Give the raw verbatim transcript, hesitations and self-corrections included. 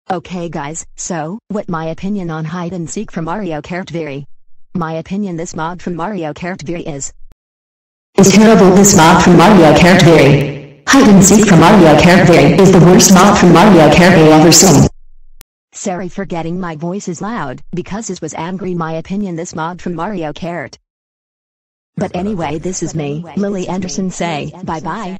Okay guys, so, what my opinion on hide and seek from Mario Kart Very. My opinion, this mod from Mario Kart Very is is terrible. This mod from Mario Kart Very. Hide and seek from Mario Kart Very is the worst mod from Mario Kart I ever seen. Sorry for getting my voice is loud, because this was angry my opinion this mod from Mario Kart. But anyway, this is me, Lily Anderson, say bye bye.